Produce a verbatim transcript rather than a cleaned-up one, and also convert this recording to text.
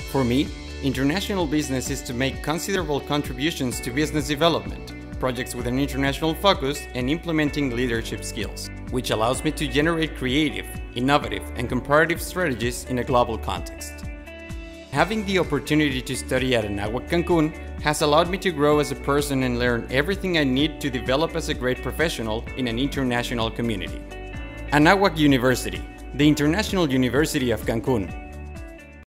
For me, international business is to make considerable contributions to business development, projects with an international focus, and implementing leadership skills, which allows me to generate creative, innovative, and comparative strategies in a global context. Having the opportunity to study at Anáhuac, Cancun has allowed me to grow as a person and learn everything I need to develop as a great professional in an international community. Anáhuac University, the International University of Cancun,